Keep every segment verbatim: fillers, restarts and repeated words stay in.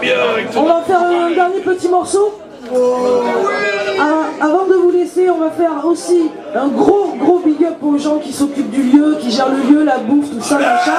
On va faire un dernier petit morceau. Ah, avant de vous laisser, on va faire aussi un gros gros big up aux gens qui s'occupent du lieu, qui gèrent le lieu, la bouffe, tout ça, machin.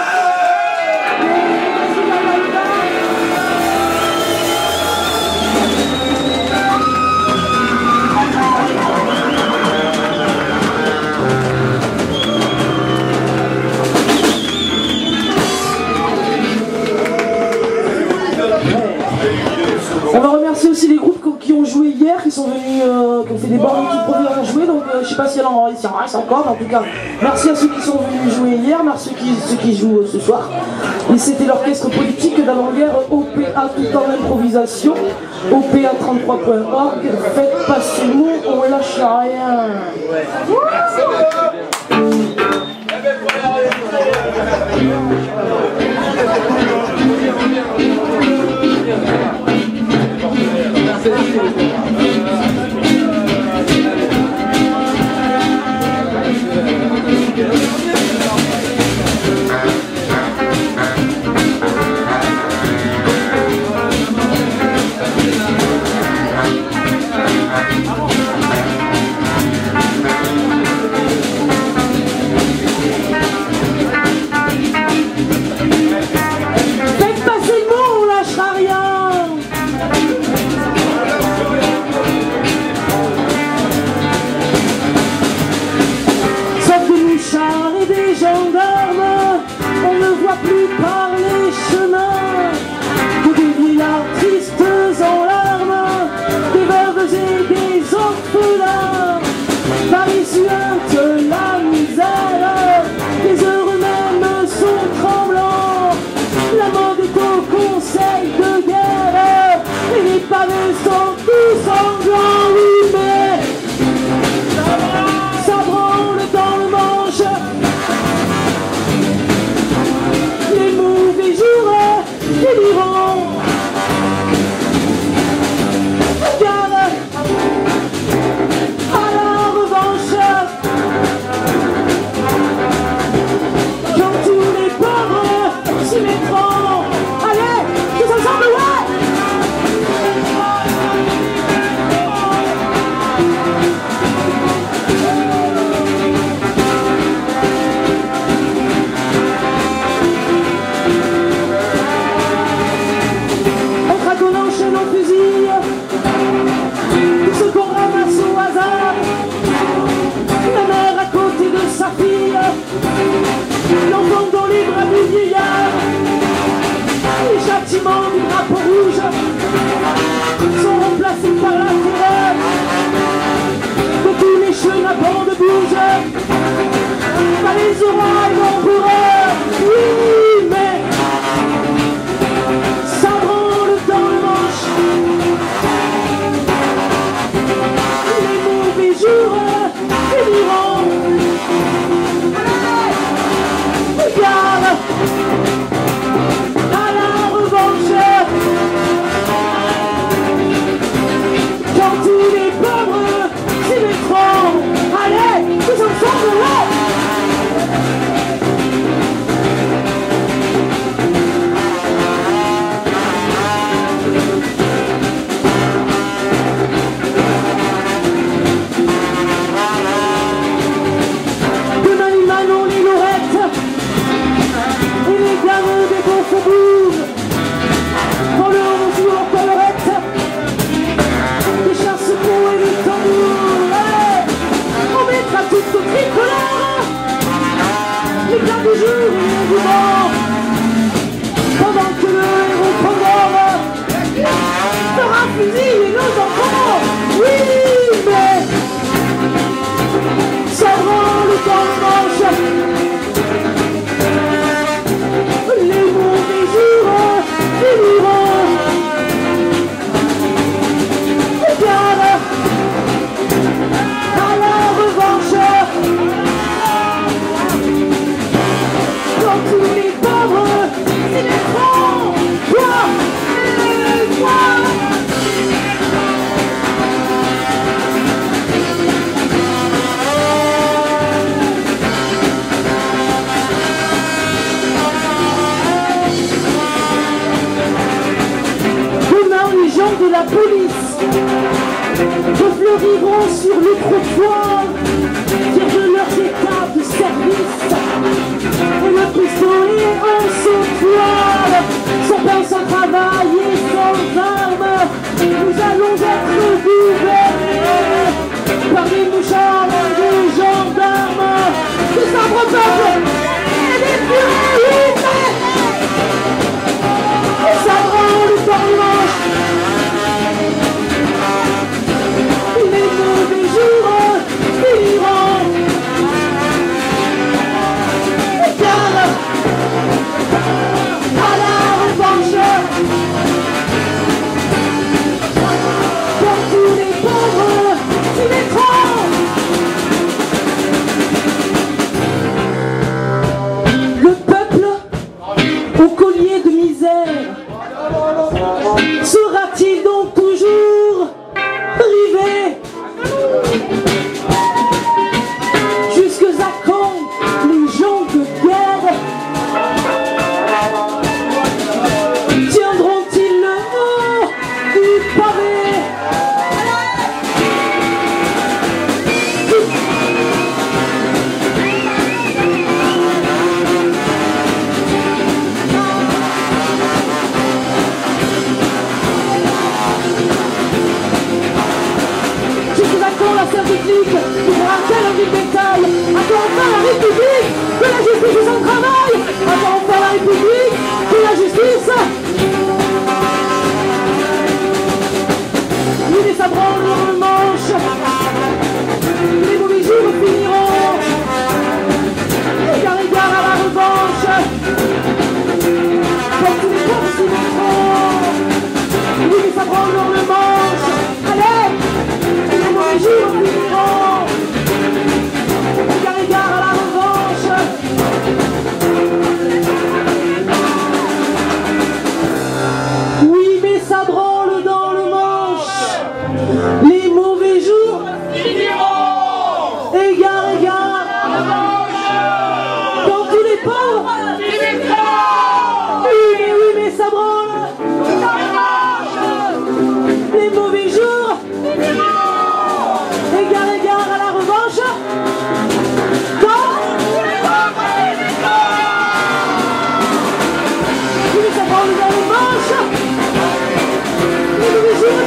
On va remercier aussi les groupes qui ont joué hier, qui sont venus, euh, qui ont fait des bornes qui premières à jouer, donc euh, je sais pas s'il y en reste encore, mais en tout cas, merci à ceux qui sont venus jouer hier, merci à ceux qui, ceux qui jouent euh, ce soir. Et c'était l'orchestre politique d'avant-guerre O P A tout en improvisation, O P A trente-trois point org, faites passer le mot, on lâche rien.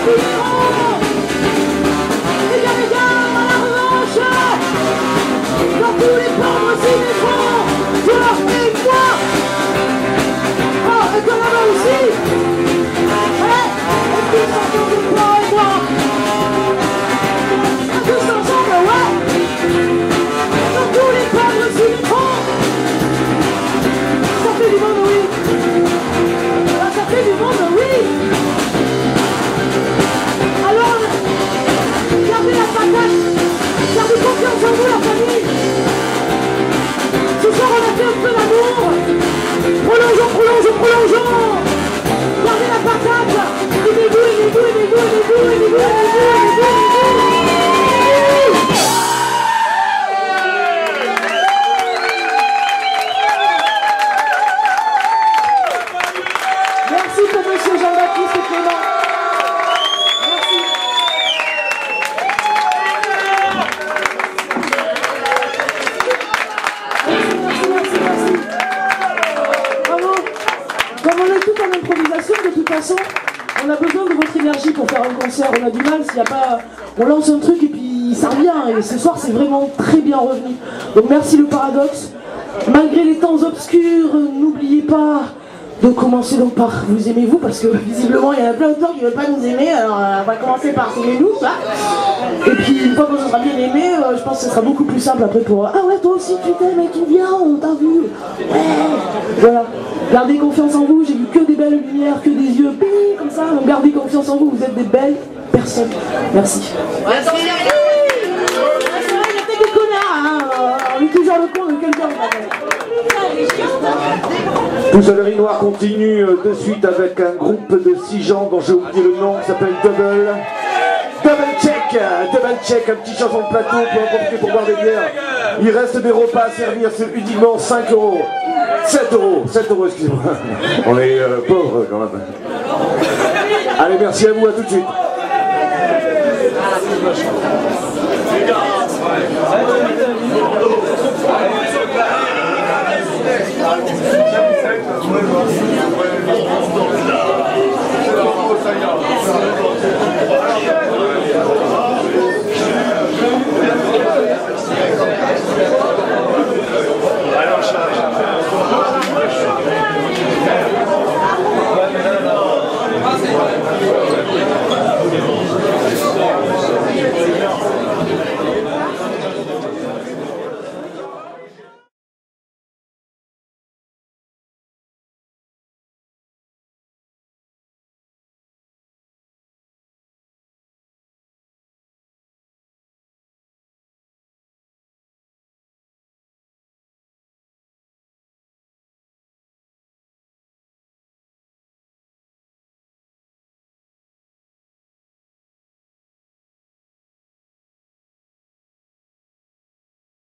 On a besoin de votre énergie pour faire un concert, on a du mal s'il n'y a pas... On lance un truc et puis ça revient, et ce soir c'est vraiment très bien revenu. Donc merci le Paradoxe. Malgré les temps obscurs, n'oubliez pas de commencer donc par vous aimez-vous, parce que visiblement il y en a plein de gens qui ne veulent pas nous aimer, alors euh, on va commencer par aimer-nous, ça. Et puis une fois qu'on se sera bien aimé, euh, je pense que ce sera beaucoup plus simple après pour... Ah ouais, toi aussi tu t'aimes et tu viens, on t'a vu. Ouais. Voilà. Gardez confiance en vous, j'ai vu que des belles lumières, que des yeux, bing, comme ça. Donc gardez confiance en vous, vous êtes des belles personnes. Merci. Merci. Il y a des connards, hein. On est toujours le con de quelqu'un. Tout Salerie Noire continue de suite avec un groupe de six gens dont j'ai oublié le nom, qui s'appelle Double. Double Check, Double Check, un petit chanson de plateau pour en profiter pour boire des bières. Il reste des repas à servir, c'est uniquement cinq euros. sept euros, sept euros, excusez-moi. On est euh, pauvres quand même. Allez, merci à vous, à tout de suite.